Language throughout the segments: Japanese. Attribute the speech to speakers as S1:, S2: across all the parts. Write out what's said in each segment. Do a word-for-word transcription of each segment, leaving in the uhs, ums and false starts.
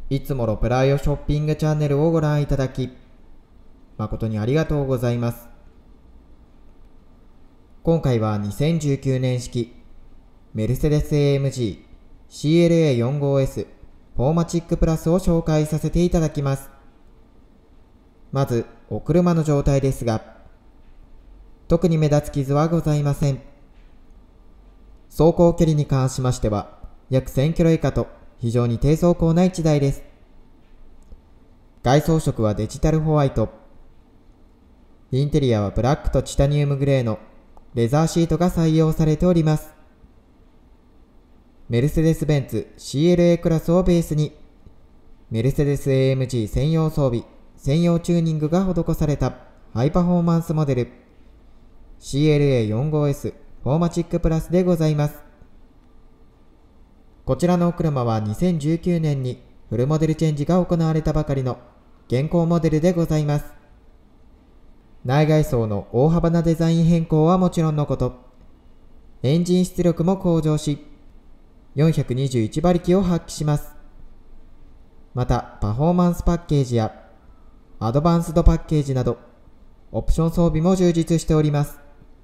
S1: いつもロプライオショッピングチャンネルをご覧いただき、誠にありがとうございます。今回はにせんじゅうきゅうねん式メルセデス エーエムジー シーエルエーよんじゅうごエス フォーマチックプラスを紹介させていただきます。まず、お車の状態ですが、特に目立つ傷はございません。走行距離に関しましては、約せんキロ以下と非常に低走行ないちだいです。外装色はデジタルホワイト。インテリアはブラックとチタニウムグレーのレザーシートが採用されております。メルセデス・ベンツ シーエルエー クラスをベースに、メルセデス エーエムジー 専用装備、専用チューニングが施されたハイパフォーマンスモデル シーエルエーよんじゅうごエス フォーマチックプラスでございます。こちらのお車はにせんじゅうきゅうねんにフルモデルチェンジが行われたばかりの現行モデルでございます。内外装の大幅なデザイン変更はもちろんのこと、エンジン出力も向上し、よんひゃくにじゅういちばりきを発揮します。また、パフォーマンスパッケージやアドバンスドパッケージなど、オプション装備も充実しております。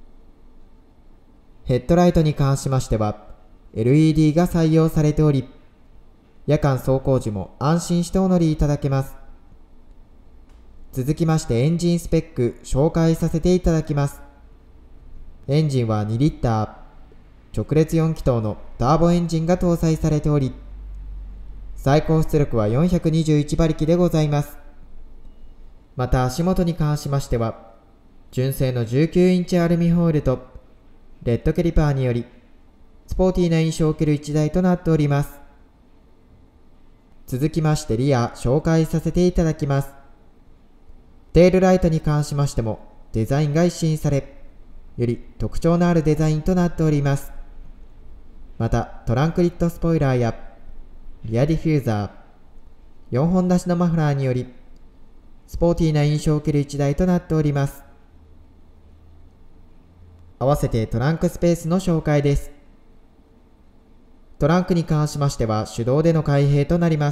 S1: ヘッドライトに関しましては、エルイーディー が採用されており、夜間走行時も安心してお乗りいただけます。続きましてエンジンスペック紹介させていただきます。エンジンはにリッター、直列よんきとうのターボエンジンが搭載されており、最高出力はよんひゃくにじゅういちばりきでございます。また足元に関しましては、純正のじゅうきゅうインチアルミホイールとレッドキャリパーにより、スポーティーな印象を受けるいちだいとなっております。続きましてリア紹介させていただきます。テールライトに関しましてもデザインが一新され、より特徴のあるデザインとなっております。またトランクリットスポイラーやリアディフューザー、よんほん出しのマフラーによりスポーティーな印象を受けるいちだいとなっております。合わせてトランクスペースの紹介です。トランクに関しましては手動での開閉となります。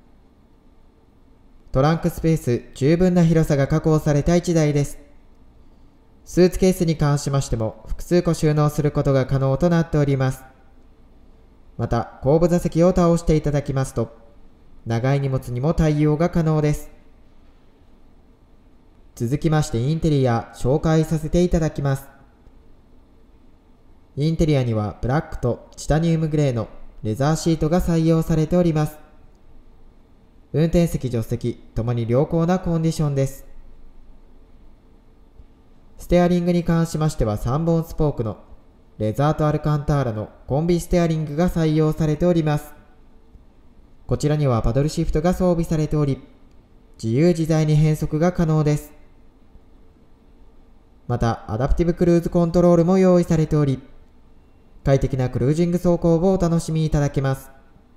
S1: トランクスペース十分な広さが確保されたいちだいです。スーツケースに関しましても複数個収納することが可能となっております。また後部座席を倒していただきますと、長い荷物にも対応が可能です。続きましてインテリア紹介させていただきます。インテリアにはブラックとチタニウムグレーのレザーシートが採用されております。運転席助手席ともに良好なコンディションです。ステアリングに関しましてはさんぼんスポークのレザーとアルカンターラのコンビステアリングが採用されております。こちらにはパドルシフトが装備されており、自由自在に変速が可能です。またアダプティブクルーズコントロールも用意されており、快適なクルージング走行をお楽しみいただけます。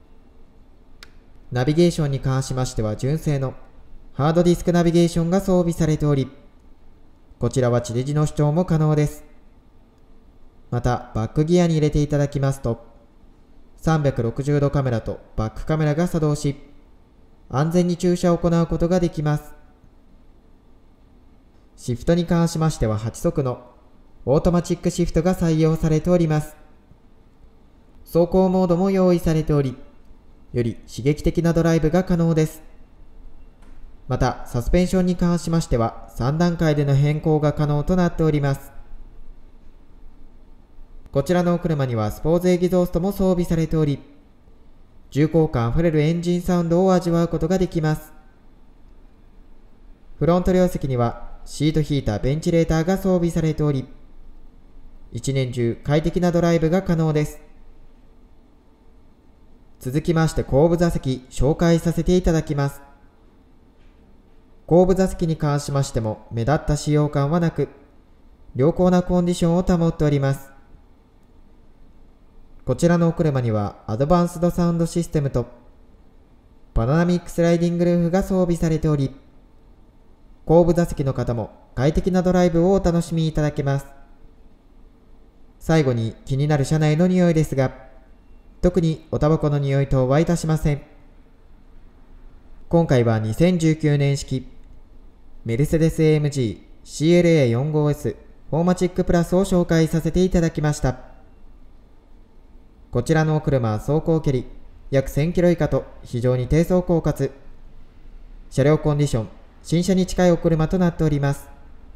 S1: ナビゲーションに関しましては純正のハードディスクナビゲーションが装備されており、こちらは地デジの視聴も可能です。またバックギアに入れていただきますと、さんびゃくろくじゅうどカメラとバックカメラが作動し、安全に駐車を行うことができます。シフトに関しましてははちそくのオートマチックシフトが採用されております。走行モードも用意されており、より刺激的なドライブが可能です。またサスペンションに関しましてはさんだんかいでの変更が可能となっております。こちらのお車にはスポーツエキゾーストも装備されており、重厚感あふれるエンジンサウンドを味わうことができます。フロント両席にはシートヒーター、ベンチレーターが装備されており、一年中快適なドライブが可能です。続きまして後部座席紹介させていただきます。後部座席に関しましても目立った使用感はなく、良好なコンディションを保っております。こちらのお車にはアドバンスドサウンドシステムとパノラミックスライディングルーフが装備されており、後部座席の方も快適なドライブをお楽しみいただけます。最後に気になる車内の匂いですが、特におタバコの匂い等はいたしません。 今回はにせんじゅうきゅうねん式メルセデス エーエムジー シーエルエーよんじゅうごエス フォーマチックプラスを紹介させていただきました。こちらのお車は走行距離約せんキロ以下と非常に低走行かつ車両コンディション新車に近いお車となっております。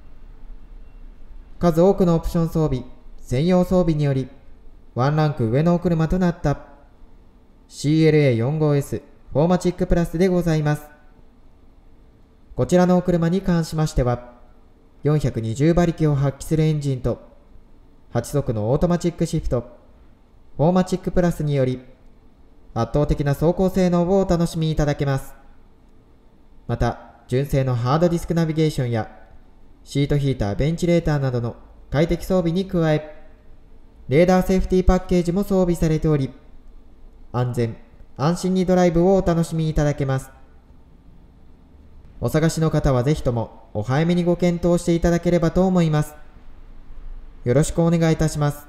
S1: 数多くのオプション装備専用装備によりワンランク上のお車となった シーエルエーよんじゅうごエス フォーマチックプラスでございます。こちらのお車に関しましてはよんひゃくにじゅうばりきを発揮するエンジンとはちそくのオートマチックシフトフォーマチックプラスにより圧倒的な走行性能をお楽しみいただけます。また純正のハードディスクナビゲーションやシートヒーターベンチレーターなどの快適装備に加えレーダーセーフティーパッケージも装備されており安全安心にドライブをお楽しみいただけます。お探しの方はぜひともお早めにご検討していただければと思います。よろしくお願いいたします。